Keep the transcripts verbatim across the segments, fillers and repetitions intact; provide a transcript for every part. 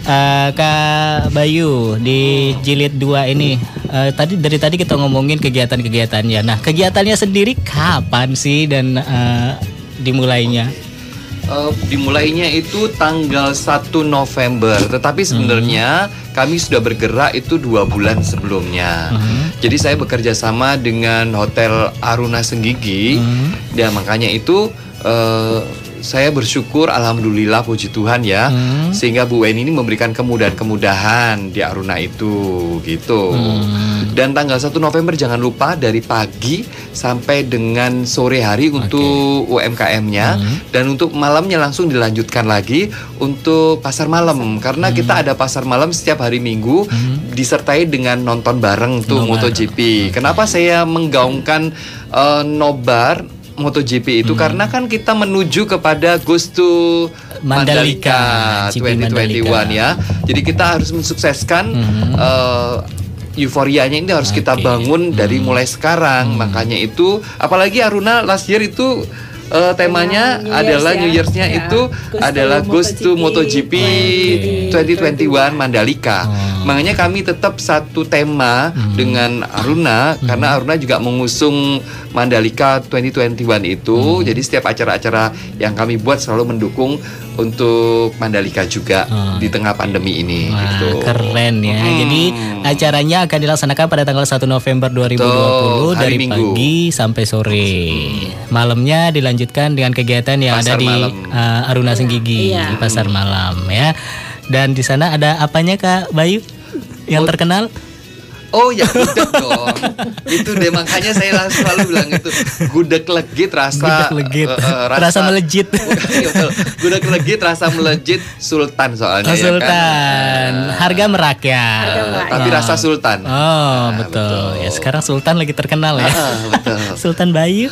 uh, Kak Bayu di jilid dua ini. Uh, tadi dari tadi kita ngomongin kegiatan-kegiatannya. Nah, kegiatannya sendiri kapan sih dan uh, dimulainya? Uh, dimulainya itu tanggal satu November, tetapi sebenarnya hmm. kami sudah bergerak itu dua bulan sebelumnya. Hmm. Jadi saya bekerja sama dengan Hotel Aruna Senggigi, hmm. dan makanya itu uh, saya bersyukur, alhamdulillah, puji Tuhan ya, hmm. sehingga Bu Weni ini memberikan kemudahan-kemudahan di Aruna itu, gitu. Hmm. Dan tanggal satu November jangan lupa dari pagi sampai dengan sore hari untuk okay. U M K M-nya, hmm. dan untuk malamnya langsung dilanjutkan lagi untuk pasar malam, karena hmm. kita ada pasar malam setiap hari Minggu, hmm. disertai dengan nonton bareng tuh Nobar. MotoGP. Okay. Kenapa saya menggaungkan uh, nobar MotoGP itu? Hmm. Karena kan kita menuju kepada Goes to Mandalika, Mandalika dua ribu dua puluh satu ya. Jadi kita harus mensukseskan hmm. uh, euforianya ini harus okay. kita bangun dari hmm. mulai sekarang. Hmm. Makanya itu, apalagi Aruna last year itu uh, temanya New adalah Year's New Year's-nya ya. Itu Goes adalah Goes to MotoGP okay. dua ribu dua puluh satu Mandalika. Oh. Makanya kami tetap satu tema hmm. dengan Aruna, hmm. karena Aruna juga mengusung Mandalika dua ribu dua puluh satu itu. Hmm. Jadi setiap acara-acara yang kami buat selalu mendukung untuk Mandalika juga hmm. di tengah pandemi ini. Wah, gitu. Keren ya. Hmm. Jadi acaranya akan dilaksanakan pada tanggal satu November dua ribu dua puluh Tuh, dari Minggu. Pagi sampai sore. Hmm. Malamnya dilanjutkan dengan kegiatan yang pasar ada di uh, Aruna Senggigi, iya. di pasar malam ya. Dan di sana ada apanya Kak Bayu yang oh. terkenal? Oh ya, gudeg dong. Itu deh, makanya saya langsung selalu bilang itu gudeg legit rasa gudeg legit. Uh, uh, rasa, rasa melejit. Gudeg legit rasa melejit sultan soalnya. Oh, sultan. Ya kan? Harga merakyat. Harga merakyat. Tapi rasa sultan. Oh, nah, betul. betul. Ya sekarang sultan lagi terkenal ya. Uh, betul. Sultan Bayu.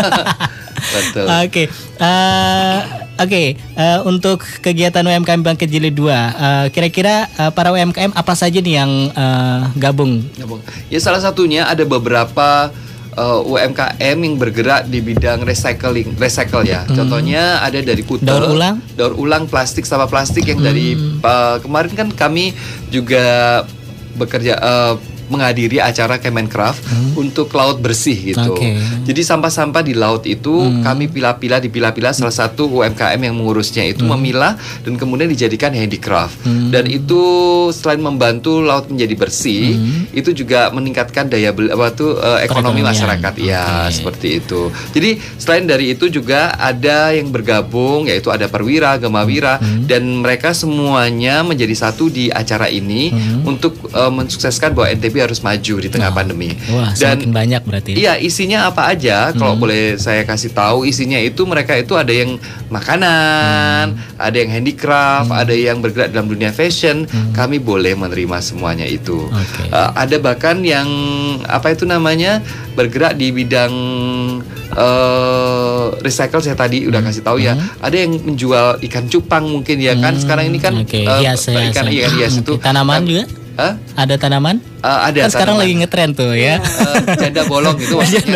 Betul. Oke. Okay. Uh, Oke, okay, uh, untuk kegiatan U M K M Bangkit Jilid dua, uh, kira-kira uh, para U M K M apa saja nih yang uh, gabung? Gabung. Ya salah satunya ada beberapa uh, U M K M yang bergerak di bidang recycling, recycle ya. Hmm. Contohnya ada dari Kuta, daur ulang, daur ulang plastik sama plastik yang hmm. dari uh, kemarin kan kami juga bekerja. Uh, menghadiri acara Kemenkraf hmm. untuk laut bersih gitu. Okay. Jadi sampah-sampah di laut itu hmm. kami pilah-pilah, dipilah-pilah. Salah satu U M K M yang mengurusnya itu hmm. memilah dan kemudian dijadikan handicraft. Hmm. Dan itu selain membantu laut menjadi bersih, hmm. itu juga meningkatkan daya beli apa tuh uh, ekonomi masyarakat. Okay. Ya, seperti itu. Jadi selain dari itu juga ada yang bergabung, yaitu ada Perwira, Gemawira, hmm. dan mereka semuanya menjadi satu di acara ini hmm. untuk uh, mensukseskan bahwa N T B harus maju di tengah oh. pandemi. Wah, dan semakin banyak berarti. Iya, isinya apa aja? Hmm. Kalau boleh saya kasih tahu, isinya itu mereka itu ada yang makanan, hmm. ada yang handicraft, hmm. ada yang bergerak dalam dunia fashion. Hmm. Kami boleh menerima semuanya itu. Okay. Uh, ada bahkan yang apa itu namanya bergerak di bidang uh, recycle. Saya tadi hmm. udah kasih tahu ya. Hmm. Ada yang menjual ikan cupang mungkin ya kan. Hmm. Sekarang ini kan okay. uh, hias, ikan ikan hias itu. Tanaman uh, juga. Hah? Ada tanaman? Uh, ada. Kan sekarang lagi ngetren tuh ya. Uh, janda bolong itu maksudnya.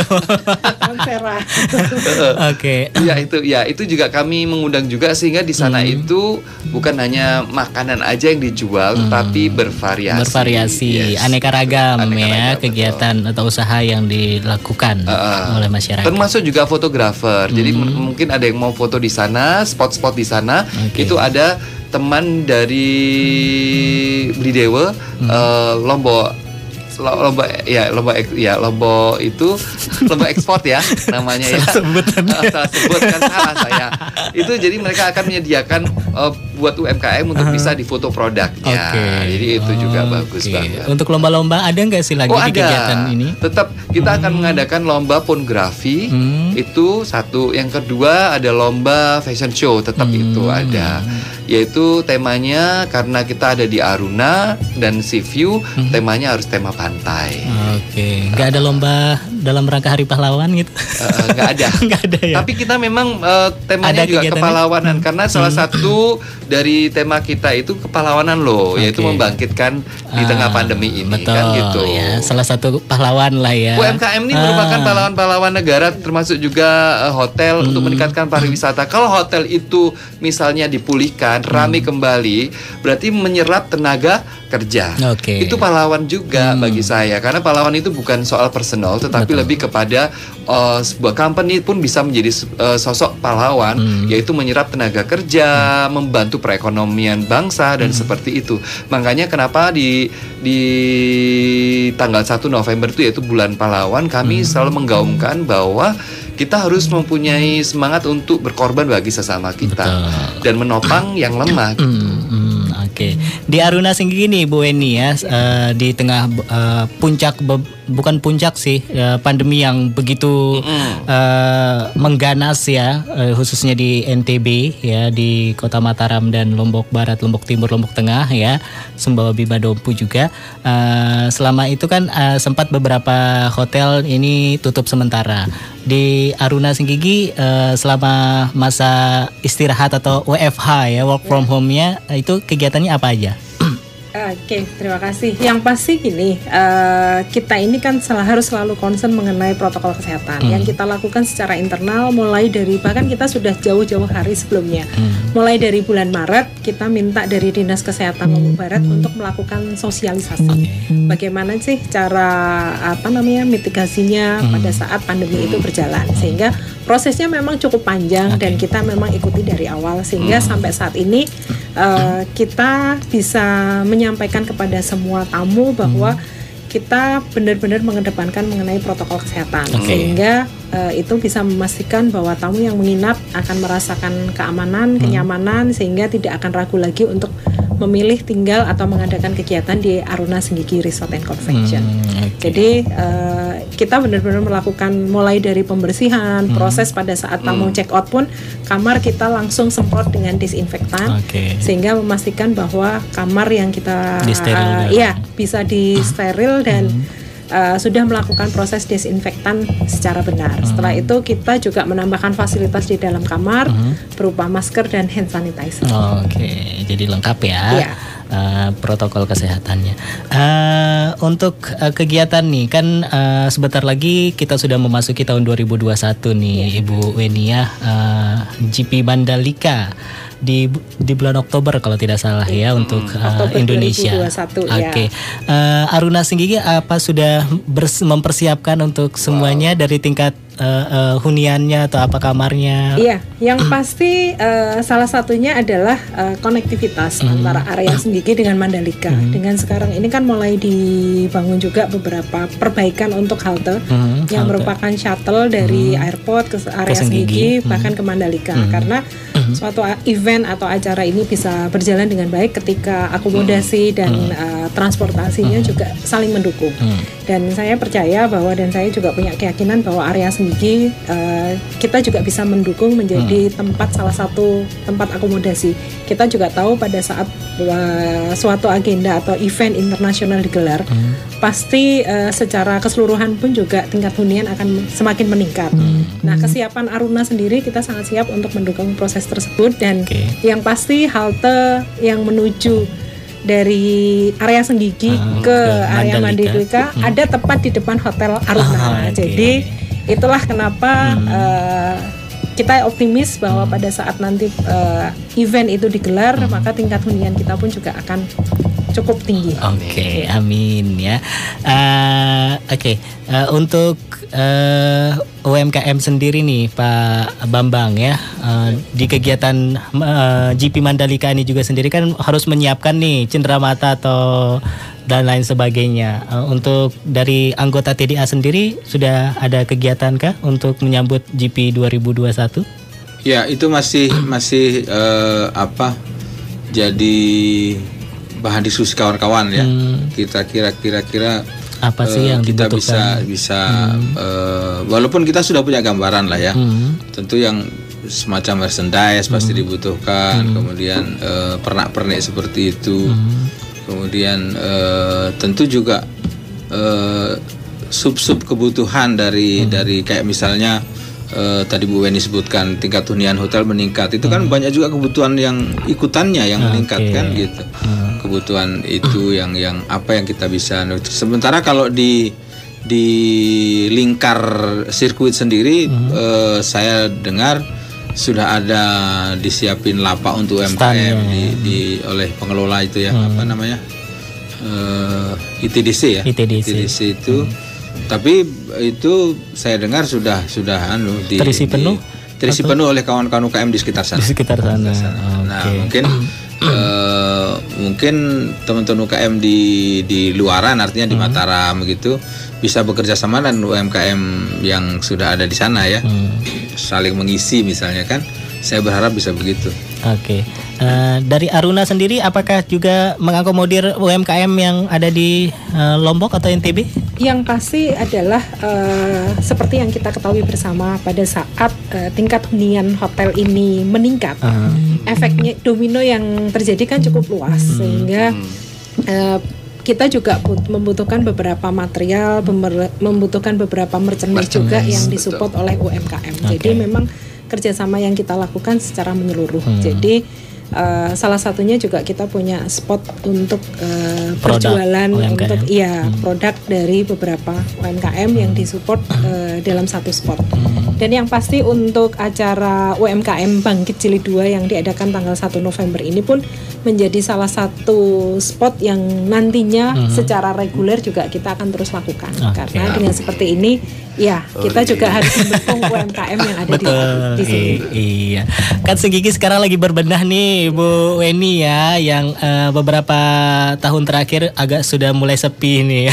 Oke. Ya itu, ya itu juga kami mengundang juga sehingga di sana hmm. itu bukan hanya makanan aja yang dijual, hmm. tapi bervariasi. Bervariasi, yes. aneka ragam aneka ya ragam, kegiatan betul. Atau usaha yang dilakukan uh, oleh masyarakat. Termasuk juga fotografer. Hmm. Jadi m- mungkin ada yang mau foto di sana, spot-spot di sana. Okay. Itu ada teman dari Blidewe, hmm. uh, Lombok, Lombok ya Lombok ya Lombok itu Lombok ekspor ya namanya ya. Salah sebut uh, salah sebut kan salah saya. Itu jadi mereka akan menyediakan uh, buat U M K M untuk uh-huh. bisa difoto produknya. Okay. Jadi itu oh, juga bagus okay. banget. Untuk lomba-lomba ada nggak sih lagi oh, di ada. kegiatan ini? Tetap kita hmm. akan mengadakan lomba pornografi hmm. itu satu. Yang kedua ada lomba fashion show, tetap hmm. itu ada. Yaitu temanya karena kita ada di Aruna dan Sea View, hmm. temanya harus tema pantai. Oke, okay. nggak ada lomba dalam rangka Hari Pahlawan gitu? Uh, nggak ada. Nggak ada ya. Tapi kita memang uh, temanya Ada juga kepahlawanan, hmm. karena salah hmm. satu dari tema kita itu kepahlawanan loh, okay. yaitu membangkitkan di ah, tengah pandemi ini, betul, kan gitu. Ya, salah satu pahlawan lah ya. U M K M ini ah. merupakan pahlawan-pahlawan negara, termasuk juga uh, hotel hmm. untuk meningkatkan pariwisata. Kalau hotel itu misalnya dipulihkan, hmm. ramai kembali, berarti menyerap tenaga kerja. Okay. Itu pahlawan juga hmm. bagi saya, karena pahlawan itu bukan soal personal, tetapi betul. lebih kepada uh, sebuah company pun bisa menjadi uh, sosok pahlawan, hmm. yaitu menyerap tenaga kerja, hmm. membantu perekonomian bangsa dan hmm. seperti itu. Makanya kenapa di di tanggal satu November itu, yaitu bulan pahlawan, kami hmm. selalu menggaungkan bahwa kita harus mempunyai semangat untuk berkorban bagi sesama kita. Betul. Dan menopang yang lemah gitu. Hmm, hmm, Oke, okay. Di Aruna Singgigi nih Bu Weni ya, uh, di tengah uh, puncak be- bukan puncak sih uh, pandemi yang begitu mm. uh, mengganas ya, uh, khususnya di N T B ya, di Kota Mataram dan Lombok Barat, Lombok Timur, Lombok Tengah ya, Sumbawa Bima Dompu juga. Uh, selama itu kan uh, sempat beberapa hotel ini tutup sementara. Di Aruna Singgigi uh, selama masa istirahat atau W F H ya, work from home-nya, itu kegiatannya apa aja? Oke, terima kasih. Yang pasti gini, uh, kita ini kan sel- harus selalu concern mengenai protokol kesehatan hmm. yang kita lakukan secara internal, mulai dari, bahkan kita sudah jauh-jauh hari sebelumnya. Hmm. Mulai dari bulan Maret, kita minta dari Dinas Kesehatan Lombok Barat hmm. untuk melakukan sosialisasi. Okay. Bagaimana sih cara apa namanya mitigasinya hmm. pada saat pandemi itu berjalan, sehingga prosesnya memang cukup panjang okay. dan kita memang ikuti dari awal, sehingga hmm. sampai saat ini uh, kita bisa menyampaikan kepada semua tamu bahwa hmm. kita benar-benar mengedepankan mengenai protokol kesehatan, okay. sehingga uh, itu bisa memastikan bahwa tamu yang menginap akan merasakan keamanan, hmm. kenyamanan, sehingga tidak akan ragu lagi untuk memilih tinggal atau mengadakan kegiatan di Aruna Singgigi Resort and Convention. Hmm, okay. Jadi uh, kita benar-benar melakukan mulai dari pembersihan, hmm. proses pada saat tamu hmm. check out pun kamar kita langsung semprot dengan disinfektan, okay. sehingga memastikan bahwa kamar yang kita uh, ya bisa disteril dan hmm. Uh, sudah melakukan proses disinfektan secara benar. Hmm. Setelah itu kita juga menambahkan fasilitas di dalam kamar hmm. berupa masker dan hand sanitizer. Oh, Oke, okay. Jadi lengkap ya. Yeah. Uh, protokol kesehatannya. Uh, untuk uh, kegiatan nih kan uh, sebentar lagi kita sudah memasuki tahun dua ribu dua puluh satu nih, yeah. Ibu Weni ya, uh, G P Mandalika di di bulan Oktober kalau tidak salah ya, hmm. untuk uh, Indonesia. Oke, okay. uh, Aruna Singgigi apa sudah bers- mempersiapkan untuk semuanya wow. dari tingkat uh, uh, huniannya atau apa kamarnya? Iya, yang pasti uh, salah satunya adalah uh, konektivitas hmm. antara area Singgigi dengan Mandalika. Hmm. Dengan sekarang ini kan mulai dibangun juga beberapa perbaikan untuk halte hmm, yang halte. merupakan shuttle dari hmm. airport ke area ke Singgigi hmm. bahkan ke Mandalika, hmm. karena hmm. suatu event atau acara ini bisa berjalan dengan baik ketika akomodasi dan hmm. uh, transportasinya hmm. juga saling mendukung. Hmm. Dan saya percaya bahwa, dan saya juga punya keyakinan bahwa area Singgigi uh, kita juga bisa mendukung menjadi hmm. tempat, salah satu tempat akomodasi. Kita juga tahu pada saat uh, suatu agenda atau event internasional digelar, hmm. pasti uh, secara keseluruhan pun juga tingkat hunian akan semakin meningkat. Hmm. Nah, kesiapan Aruna sendiri kita sangat siap untuk mendukung proses tersebut, dan okay. yang pasti halte yang menuju dari area Singgigi uh, ke, ke area Mandalika hmm. ada tepat di depan Hotel Aruna. Ah, okay. Jadi itulah kenapa hmm. uh, kita optimis bahwa hmm. pada saat nanti uh, event itu digelar, hmm. maka tingkat hunian kita pun juga akan cukup tinggi. Oke, okay, amin ya. Uh, Oke, okay. uh, untuk uh, U M K M sendiri nih Pak Bambang ya, uh, di kegiatan uh, G P Mandalika ini juga sendiri kan harus menyiapkan nih cenderamata atau dan lain sebagainya. Uh, untuk dari anggota T D A sendiri sudah ada kegiatan kah untuk menyambut G P dua ribu dua puluh satu? Ya, itu masih masih uh, apa? Jadi bahan diskusi kawan-kawan ya. Hmm. Kita kira-kira-kira apa sih uh, yang kita dibutuhkan? bisa bisa hmm. uh, walaupun kita sudah punya gambaran lah ya. Hmm. Tentu yang semacam merchandise hmm. pasti dibutuhkan. Hmm. Kemudian uh, pernak-pernik seperti itu. Hmm. Kemudian uh, tentu juga uh, sub-sub kebutuhan dari hmm. dari kayak misalnya uh, tadi Bu Weni sebutkan tingkat hunian hotel meningkat, itu kan hmm. banyak juga kebutuhan yang ikutannya yang okay. meningkat kan gitu. Hmm. Kebutuhan itu hmm. yang yang apa yang kita bisa. Sementara kalau di di lingkar sirkuit sendiri hmm. uh, saya dengar sudah ada disiapin lapak untuk U M K M di, di oleh pengelola itu ya, hmm. apa namanya uh, I T D C ya, I T D C, I T D C itu, hmm. tapi itu saya dengar sudah sudah anu di, terisi penuh, di, terisi atau? penuh oleh kawan-kawan U K M di sekitar sana. Di sekitar sana. Nah okay. mungkin uh, mungkin teman-teman U K M di di luaran, artinya di hmm. Mataram gitu, bisa bekerja sama dengan U M K M yang sudah ada di sana ya, hmm. saling mengisi misalnya kan. Saya berharap bisa begitu. Oke, okay. uh, dari Aruna sendiri apakah juga mengakomodir U M K M yang ada di uh, Lombok atau N T B? Yang pasti adalah uh, seperti yang kita ketahui bersama, pada saat uh, tingkat hunian hotel ini meningkat, uh. efeknya domino yang terjadi kan cukup luas, hmm. sehingga uh, kita juga membutuhkan beberapa material, membutuhkan beberapa merchandise juga yang disupport betul. oleh U M K M. Okay. Jadi memang kerjasama yang kita lakukan secara menyeluruh. Hmm. Jadi uh, salah satunya juga kita punya spot untuk uh, berjualan untuk iya hmm. produk dari beberapa U M K M hmm. yang disupport uh, dalam satu spot. Hmm. Dan yang pasti untuk acara U M K M Bangkit Jilid dua yang diadakan tanggal satu November ini pun menjadi salah satu spot yang nantinya hmm. secara reguler juga kita akan terus lakukan. Okay. Karena dengan seperti ini ya kita oh, juga iya. harus mendukung U M K M yang ada di, di sini. I- iya. Kan Senggigi sekarang lagi berbenah nih Bu Weni ya, yang uh, beberapa tahun terakhir agak sudah mulai sepi nih.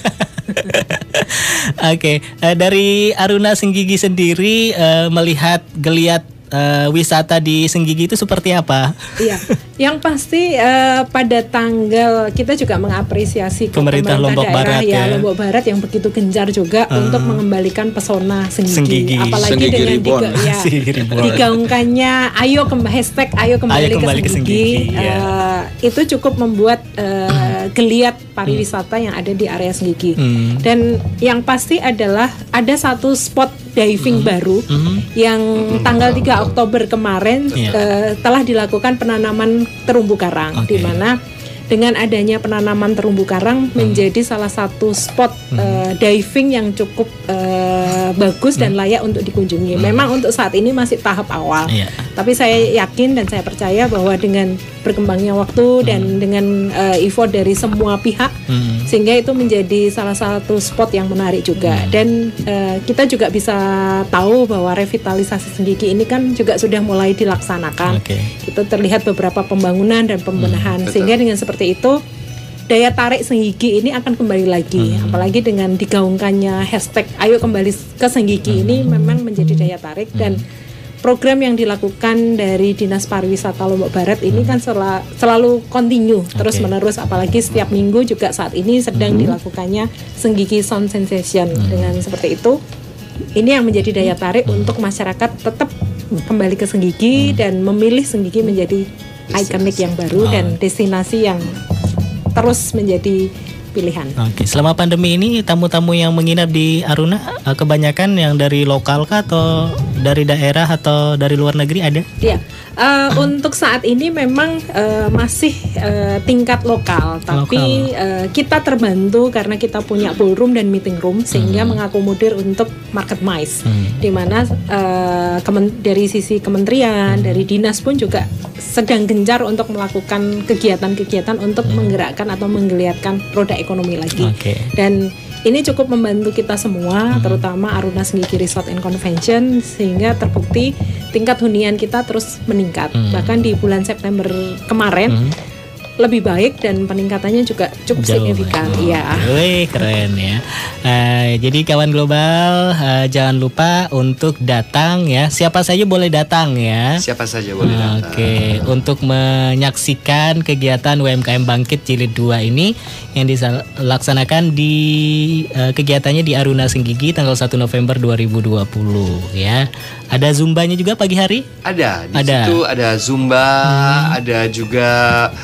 Oke, okay. uh, dari Aruna Senggigi sendiri uh, melihat geliat uh, wisata di Senggigi itu seperti apa? Iya, yang pasti uh, pada tanggal kita juga mengapresiasi pemerintah, pemerintah Lombok daerah Barat ya, ya Lombok Barat yang begitu gencar juga uh, untuk mengembalikan pesona Senggigi, Senggigi. apalagi Senggigi dengan diga, ya, digaungkannya ayo kembali hashtag ayo kembali, ayo kembali ke Senggigi, ke Senggigi ya. uh, itu cukup membuat uh, geliat pariwisata hmm. yang ada di area Senggigi. Hmm. Dan yang pasti adalah ada satu spot diving hmm. baru hmm. yang hmm. tanggal tiga Oktober kemarin yeah. uh, telah dilakukan penanaman terumbu karang, okay. di mana dengan adanya penanaman terumbu karang hmm. menjadi salah satu spot hmm. uh, diving yang cukup uh, bagus hmm. dan layak untuk dikunjungi. Hmm. Memang untuk saat ini masih tahap awal, yeah. tapi saya yakin dan saya percaya bahwa dengan berkembangnya waktu hmm. dan dengan uh, effort dari semua pihak, hmm. sehingga itu menjadi salah satu spot yang menarik juga. Hmm. Dan uh, kita juga bisa tahu bahwa revitalisasi Senggigi ini kan juga sudah mulai dilaksanakan. Okay. Itu terlihat beberapa pembangunan dan pembenahan, hmm. sehingga dengan seperti itu daya tarik Senggigi ini akan kembali lagi. Hmm. Apalagi dengan digaungkannya hashtag ayo kembali ke Senggigi hmm. ini memang menjadi daya tarik. Hmm. Dan program yang dilakukan dari Dinas Pariwisata Lombok Barat ini kan sel- selalu continue okay. terus menerus, apalagi setiap minggu juga saat ini sedang hmm. dilakukannya Senggigi Sound Sensation. Hmm. Dengan seperti itu, ini yang menjadi daya tarik hmm. untuk masyarakat tetap kembali ke Senggigi hmm. dan memilih Senggigi menjadi ikonik yang baru oh. dan destinasi yang terus menjadi pilihan. Oke, selama pandemi ini tamu-tamu yang menginap di Aruna kebanyakan yang dari lokal kah atau dari daerah atau dari luar negeri ada? Iya, uh, untuk saat ini memang uh, masih uh, tingkat lokal, tapi lokal. Uh, kita terbantu karena kita punya ballroom dan meeting room sehingga hmm. mengakomodir untuk market mice, hmm. di mana uh, kemen- dari sisi kementerian, hmm. dari dinas pun juga sedang gencar untuk melakukan kegiatan-kegiatan untuk hmm. menggerakkan atau menggeliatkan roda ekonomi lagi. Okay. Dan ini cukup membantu kita semua, hmm. terutama Aruna Senggigi Resort and Convention, sehingga terbukti tingkat hunian kita terus meningkat. Hmm. Bahkan di bulan September kemarin hmm. lebih baik dan peningkatannya juga cukup Jauh signifikan. Iya. Wih, keren ya. Uh, jadi kawan global, uh, jangan lupa untuk datang ya. Siapa saja boleh datang ya. Siapa saja boleh datang. Oke, okay. Untuk menyaksikan kegiatan U M K M Bangkit Jilid dua ini yang dilaksanakan di uh, kegiatannya di Aruna Senggigi tanggal satu November dua ribu dua puluh ya. Ada zumbanya juga pagi hari? Ada. Di ada. situ ada zumba, hmm. ada juga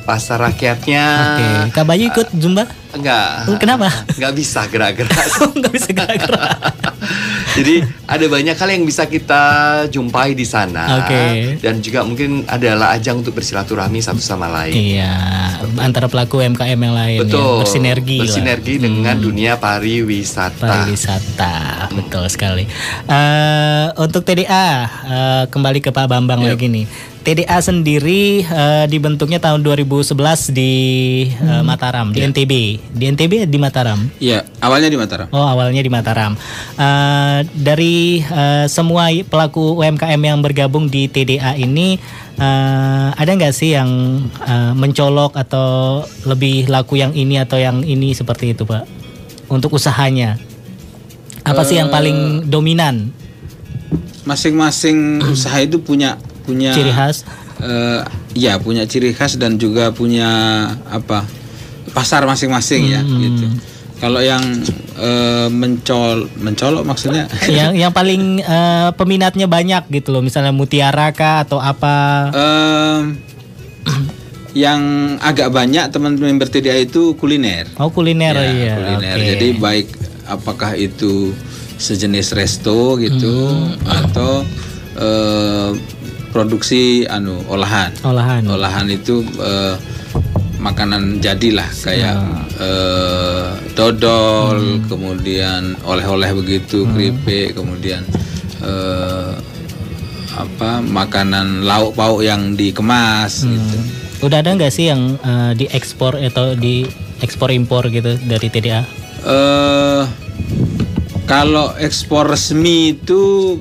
pasar rakyatnya. Oke. Kak Bayu ikut Zumba? Enggak. Kenapa? Enggak bisa gerak-gerak. Enggak bisa gerak-gerak. Jadi ada banyak hal yang bisa kita jumpai di sana. Oke. Dan juga mungkin adalah ajang untuk bersilaturahmi satu sama lain. Iya, antara pelaku U M K M yang lain. Betul. Ya, bersinergi. Bersinergi lah. dengan Hmm. dunia pariwisata. Pariwisata, betul sekali. Uh, untuk T D A, uh, kembali ke Pak Bambang Yep. lagi nih. T D A sendiri uh, dibentuknya tahun dua ribu sebelas di uh, Mataram, di N T B. Di N T B di Mataram. Iya, awalnya di Mataram. Oh, awalnya di Mataram. Uh, dari uh, semua pelaku U M K M yang bergabung di T D A ini, uh, ada nggak sih yang uh, mencolok atau lebih laku yang ini atau yang ini seperti itu, Pak? Untuk usahanya, apa sih yang paling dominan? Masing-masing usaha itu punya punya Ciri khas? eh, ya, punya ciri khas dan juga punya apa pasar masing-masing ya, gitu. Kalau yang eh, mencol mencolok maksudnya yang yang paling uh, peminatnya banyak gitu loh, misalnya mutiara kah atau apa? eh, yang agak banyak teman-teman member T D A itu kuliner. Oh, kuliner Ya, ya. kuliner. Oke. Jadi baik apakah itu sejenis resto gitu atau eh, produksi anu olahan. olahan. Olahan itu eh, makanan jadilah kayak eh, dodol, kemudian oleh-oleh begitu, keripik, kemudian eh, apa makanan lauk pauk yang dikemas gitu. Udah ada nggak sih yang uh, diekspor atau di ekspor impor gitu dari T D A? Eh kalau ekspor resmi itu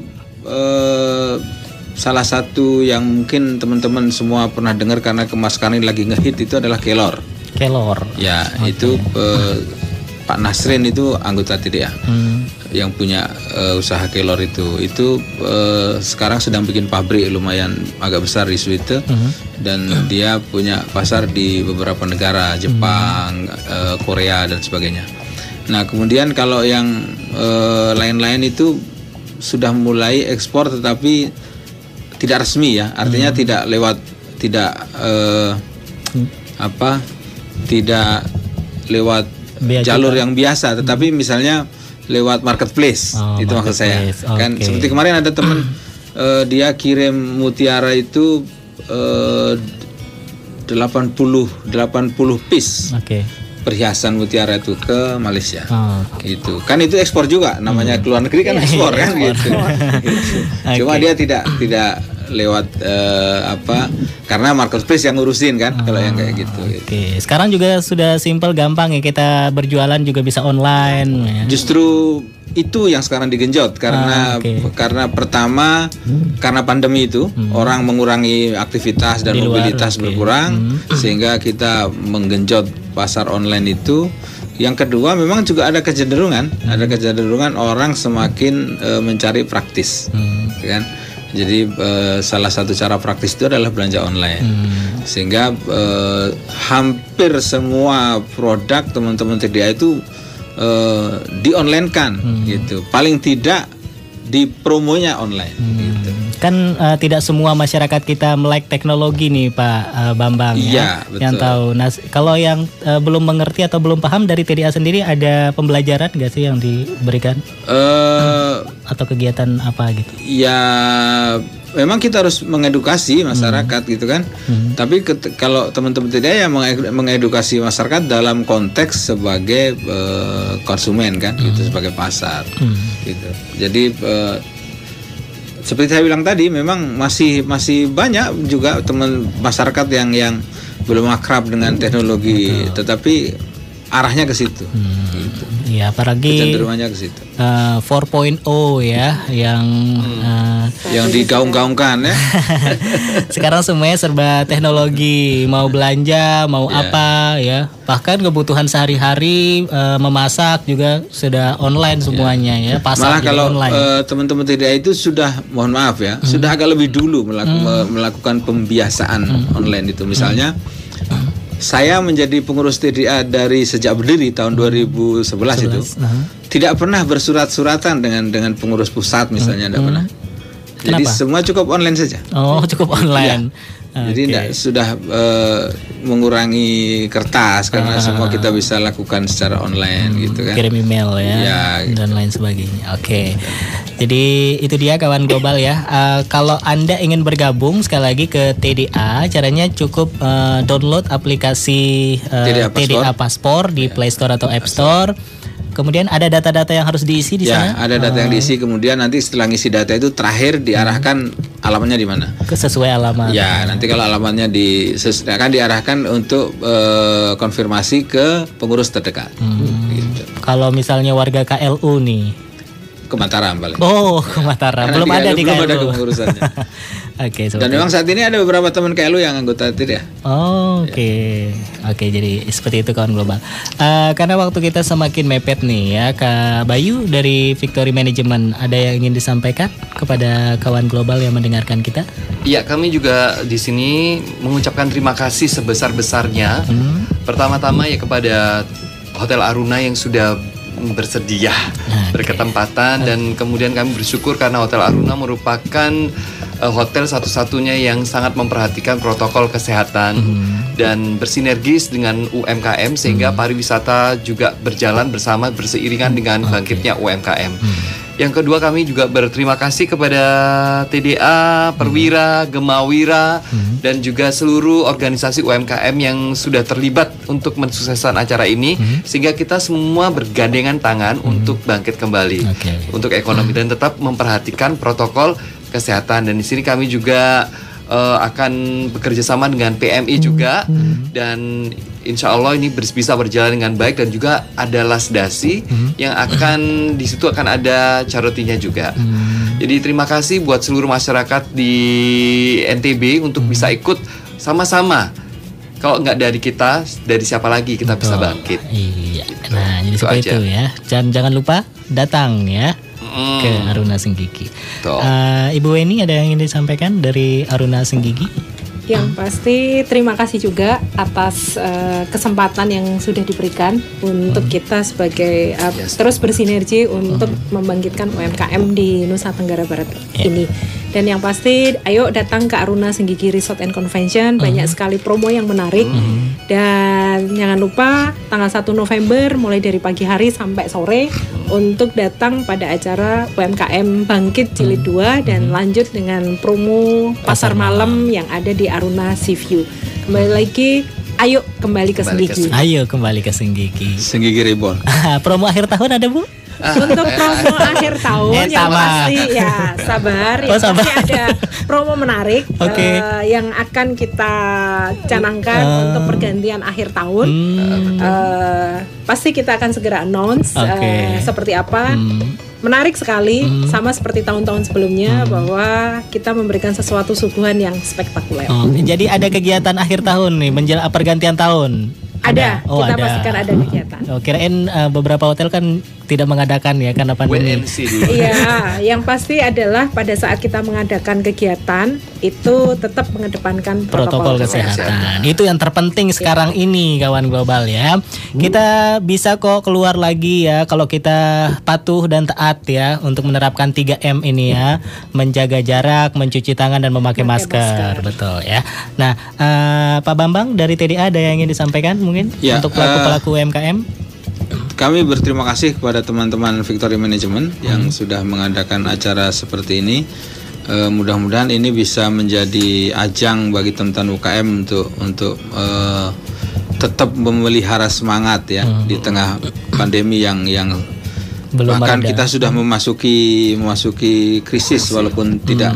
eh, salah satu yang mungkin teman-teman semua pernah dengar karena kemas sekarang ini lagi ngehit itu adalah kelor. Kelor. Ya, itu eh, Pak Nasrin itu anggota T D A Hmm. yang punya eh, usaha kelor itu. Itu eh, sekarang sedang bikin pabrik lumayan agak besar di Swiss dan dia punya pasar di beberapa negara, Jepang, eh, Korea dan sebagainya. Nah, kemudian kalau yang eh, lain-lain itu sudah mulai ekspor tetapi tidak resmi ya, artinya tidak lewat tidak eh, apa tidak lewat Bea jalur cukai. yang biasa, tetapi misalnya lewat marketplace, Oh, itu maksud saya. marketplace, Kan oke. seperti kemarin ada teman eh, dia kirim mutiara itu eh, delapan puluh piece Oke. perhiasan mutiara itu ke Malaysia. Oh, Gitu. Kan itu ekspor juga, namanya keluar negeri kan ekspor kan gitu. Gitu. Cuma dia tidak tidak lewat eh, apa karena marketplace yang ngurusin kan kalau yang kayak gitu. Oke. Sekarang juga sudah simpel gampang ya, kita berjualan juga bisa online ya. Justru itu yang sekarang digenjot karena Ah, oke. karena pertama karena pandemi itu orang mengurangi aktivitas dan Di luar, mobilitas oke. berkurang sehingga kita menggenjot pasar online itu. Yang kedua memang juga ada kecenderungan, ada kecenderungan orang semakin eh, mencari praktis, kan? Jadi eh, salah satu cara praktis itu adalah belanja online, sehingga eh, hampir semua produk teman-teman T D A itu eh, di online kan, gitu. Paling tidak di promonya online, gitu. Kan uh, tidak semua masyarakat kita melek teknologi nih Pak uh, Bambang Iya, ya, betul. yang tahu. Nah, kalau yang uh, belum mengerti atau belum paham dari T D A sendiri ada pembelajaran nggak sih yang diberikan Eh, atau kegiatan apa gitu? ya memang kita harus mengedukasi masyarakat gitu kan. Tapi ket- kalau teman-teman T D A yang menge- mengedukasi masyarakat dalam konteks sebagai eh, konsumen kan, gitu sebagai pasar, gitu. Jadi eh, seperti saya bilang tadi, memang masih masih banyak juga teman masyarakat yang yang belum akrab dengan teknologi, tetapi arahnya ke situ. Gitu. Ya, apalagi Kecenderungannya ke situ. uh, empat titik nol ya yang uh, Yang digaung-gaungkan ya. sekarang semuanya serba teknologi, mau belanja, mau Ya. apa ya. Bahkan kebutuhan sehari-hari uh, memasak juga sudah online semuanya ya. Pasar Malah juga kalau online. eh, teman-teman T D A itu sudah, mohon maaf ya, sudah agak lebih dulu melaku- me- melakukan pembiasaan online itu. Misalnya saya menjadi pengurus T D A dari sejak berdiri tahun dua ribu sebelas itu, tidak pernah bersurat-suratan dengan dengan pengurus pusat misalnya, tidak pernah. Jadi Kenapa? semua cukup online saja. Oh, cukup online. Jadi Oke. enggak, sudah eh, mengurangi kertas karena semua kita bisa lakukan secara online gitu kan. Kirim email ya, Ya, dan lain sebagainya. Oke, jadi itu dia kawan global ya. Uh, kalau Anda ingin bergabung sekali lagi ke T D A, caranya cukup uh, download aplikasi uh, T D A T D A Paspor di Play Store atau App Store. Kemudian ada data-data yang harus diisi di Ya, sana. ada data yang diisi, kemudian nanti setelah ngisi data itu terakhir diarahkan alamatnya di mana. Ke sesuai alamat. Ya, nanti kalau alamatnya di ses- akan diarahkan untuk eh, konfirmasi ke pengurus terdekat. Gitu. Kalau misalnya warga K L U nih. Ke Mataram paling. Oh, ke Mataram. Karena Belum ada di K belum L U. ada kepengurusannya. Oke, Dan seperti memang saat ini ada beberapa teman K L U yang anggota T D A. Oh, Oke, oke, jadi seperti itu kawan global. Eh, karena waktu kita semakin mepet nih ya, Kak Bayu dari Victory Management, ada yang ingin disampaikan kepada kawan global yang mendengarkan kita? Iya, kami juga di sini mengucapkan terima kasih sebesar-besarnya. Hmm. Pertama-tama ya kepada Hotel Aruna yang sudah bersedia Oke. berketempatan, dan kemudian kami bersyukur karena Hotel Aruna merupakan uh, hotel satu-satunya yang sangat memperhatikan protokol kesehatan dan bersinergis dengan U M K M sehingga pariwisata juga berjalan bersama berseiringan dengan bangkitnya U M K M. Yang kedua, kami juga berterima kasih kepada T D A, Perwira, Gemawira, dan juga seluruh organisasi U M K M yang sudah terlibat untuk mensukseskan acara ini, sehingga kita semua bergandengan tangan untuk bangkit kembali Oke. untuk ekonomi dan tetap memperhatikan protokol kesehatan. Dan di sini kami juga uh, akan bekerja sama dengan P M I juga, dan insya Allah ini ber- bisa berjalan dengan baik, dan juga ada lasdasi yang akan di situ akan ada charity-nya juga. Jadi terima kasih buat seluruh masyarakat di N T B untuk bisa ikut sama-sama. Kalau nggak dari kita, dari siapa lagi kita bisa bangkit. Iya. Nah, jadi Itu seperti aja. itu ya. Jangan jangan lupa datang ya Mm. ke Aruna Senggigi. Betul. Eh, Ibu Weni ada yang ingin disampaikan dari Aruna Senggigi? Yang pasti terima kasih juga atas eh, kesempatan yang sudah diberikan untuk kita sebagai eh, Yes. terus bersinergi untuk membangkitkan U M K M di Nusa Tenggara Barat Ya. ini. Dan yang pasti ayo datang ke Aruna Senggigi Resort and Convention, banyak sekali promo yang menarik. Dan jangan lupa tanggal satu November mulai dari pagi hari sampai sore untuk datang pada acara U M K M Bangkit Jilid dua dan lanjut dengan promo Pasar pasar malam yang ada di Aruna Sea View. Kembali lagi, ayo kembali ke Kembali ke Senggigi. Ayo kembali ke Senggigi. Senggigi Reborn. Promo akhir tahun ada Bu? Untuk promo akhir tahun Eh, yang sama. pasti ya sabar, Oh, yang sabar. pasti ada promo menarik Oke. eh, yang akan kita canangkan Eh. untuk pergantian akhir tahun. Hmm. Eh, pasti kita akan segera announce Oke. eh, seperti apa. Hmm. Menarik sekali, sama seperti tahun-tahun sebelumnya bahwa kita memberikan sesuatu suguhan yang spektakuler. Oh, jadi ada kegiatan akhir tahun nih menjelang pergantian tahun. Ada, Oh, kita ada. pastikan ada kegiatan. Oh, kirain uh, beberapa hotel kan tidak mengadakan ya karena Wait pandemi. and see dulu. Iya, yang pasti adalah pada saat kita mengadakan kegiatan itu tetap mengedepankan Protokol protokol, kesehatan. Itu yang terpenting sekarang ini kawan global ya. Kita bisa kok keluar lagi ya kalau kita patuh dan taat ya untuk menerapkan tiga M ini ya. Menjaga jarak, mencuci tangan dan memakai Memakai masker. masker. Betul ya. Nah, eh, Pak Bambang dari T D A ada yang ingin disampaikan mungkin Ya, untuk pelaku-pelaku U M K M? Kami berterima kasih kepada teman-teman Victory Management yang sudah mengadakan acara seperti ini. Eh, mudah-mudahan ini bisa menjadi ajang bagi teman-teman U K M untuk untuk eh, tetap memelihara semangat ya di tengah pandemi yang yang Belum bahkan mereda. kita sudah memasuki memasuki krisis walaupun tidak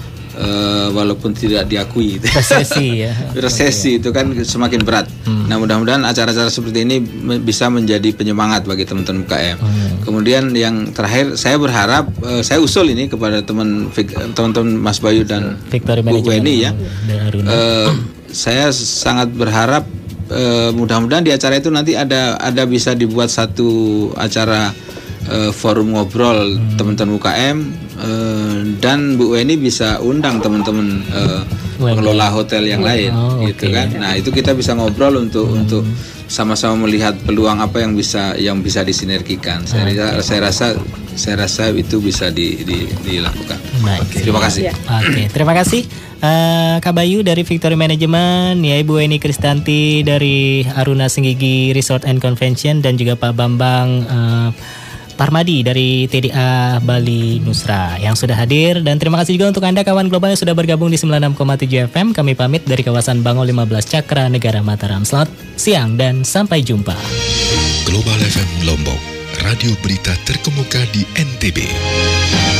eh, walaupun tidak diakui. Resesi ya. Resesi itu kan semakin berat. Nah, mudah-mudahan acara-acara seperti ini me- bisa menjadi penyemangat bagi teman-teman U K M. Kemudian yang terakhir, saya berharap eh, saya usul ini kepada teman Vic- teman-teman Mas Bayu dan Victory Bu Management Weni ya. dari Aruna. Eh, saya sangat berharap eh, mudah-mudahan di acara itu nanti ada ada bisa dibuat satu acara eh, forum ngobrol teman-teman U K M, eh, dan Bu Weni bisa undang teman-teman eh, pengelola hotel yang lain, oh, gitu okay. kan. Nah itu kita bisa ngobrol untuk hmm. untuk sama-sama melihat peluang apa yang bisa yang bisa disinergikan. Saya, okay. rasa, saya rasa saya rasa itu bisa di, di, dilakukan. Baik. Terima kasih. Ya. Oke, okay. Terima kasih. Uh, Kak Bayu dari Victory Management, ya Ibu Eni Kristanti dari Aruna Singgigi Resort and Convention, dan juga Pak Bambang uh, Parmadi dari T D A Bali Nusra yang sudah hadir. Dan terima kasih juga untuk Anda kawan global yang sudah bergabung di sembilan puluh enam koma tujuh F M. Kami pamit dari kawasan Bangau lima belas Cakra Negara Mataram. Selamat siang dan sampai jumpa. Global F M Lombok, radio berita terkemuka di N T B.